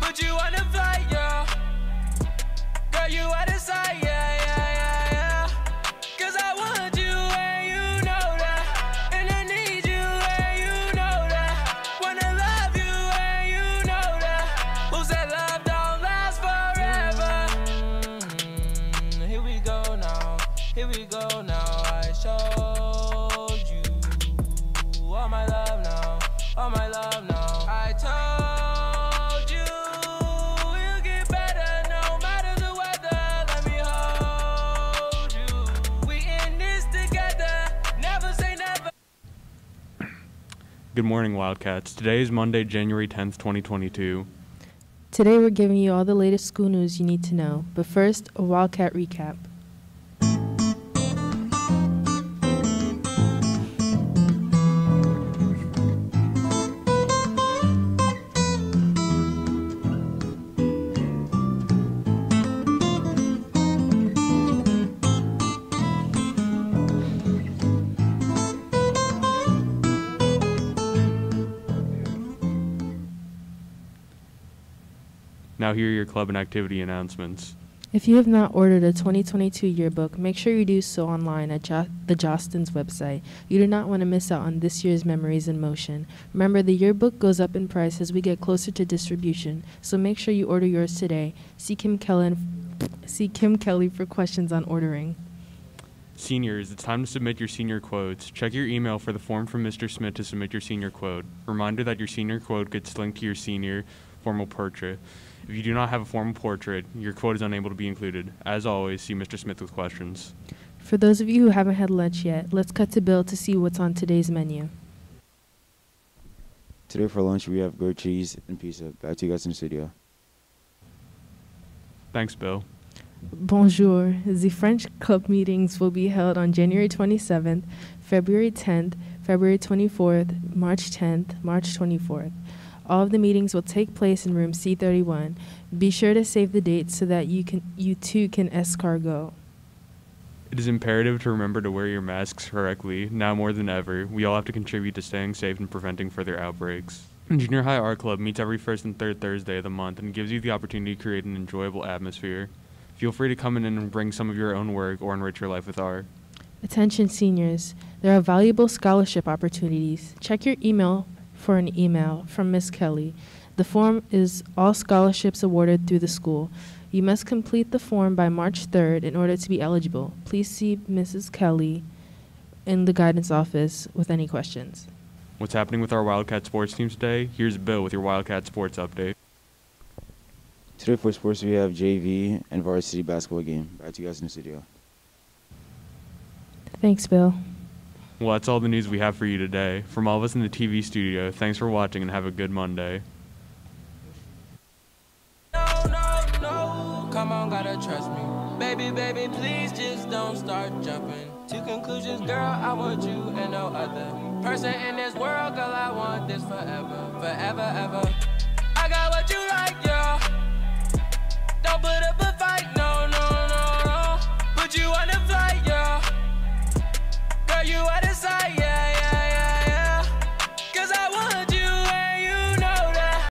Put you on a flight, yeah. Girl, you out of sight, yeah, yeah, yeah, yeah. 'Cause I want you and you know that. And I need you and you know that. Wanna love you and you know that. Who said love don't last forever? Here we go now, here we go now. I showed you all my love now, all my love now. I told you you'll get better no matter the weather. Let me hold you. We in this together. Never say never. Good morning, Wildcats. Today is Monday, January 10th, 2022. Today we're giving you all the latest school news you need to know. But first, a Wildcat recap. Now here are your club and activity announcements. If you have not ordered a 2022 yearbook, make sure you do so online at the Jostens website. You do not want to miss out on this year's Memories in Motion. Remember, the yearbook goes up in price as we get closer to distribution, so make sure you order yours today. See Kim Kelly for questions on ordering. Seniors, it's time to submit your senior quotes. Check your email for the form from Mr. Smith to submit your senior quote. Reminder that your senior quote gets linked to your senior formal portrait. If you do not have a formal portrait, your quote is unable to be included. As always, see Mr. Smith with questions. For those of you who haven't had lunch yet, let's cut to Bill to see what's on today's menu. Today for lunch we have grilled cheese and pizza. Back to you guys in the studio. Thanks, Bill. Bonjour. The French club meetings will be held on January 27th, February 10th, February 24th, March 10th, March 24th. All of the meetings will take place in room C31. Be sure to save the dates so that you too can escargot. It is imperative to remember to wear your masks correctly. Now more than ever, we all have to contribute to staying safe and preventing further outbreaks. Junior High Art Club meets every first and third Thursday of the month and gives you the opportunity to create an enjoyable atmosphere. Feel free to come in and bring some of your own work or enrich your life with art. Attention seniors, there are valuable scholarship opportunities. Check your email for an email from Ms. Kelly. The form is all scholarships awarded through the school. You must complete the form by March 3rd in order to be eligible. Please see Mrs. Kelly in the guidance office with any questions. What's happening with our Wildcat sports team today? Here's Bill with your Wildcat sports update. Today for sports we have JV and varsity basketball game. Back to you guys in the studio. Thanks, Bill. Well, that's all the news we have for you today. From all of us in the TV studio, thanks for watching and have a good Monday. No, come on, gotta trust me. Baby, baby, please just don't start jumping to conclusions, girl. I want you and no other person in this world, girl. I want this forever, forever, ever. I got what you like, yeah.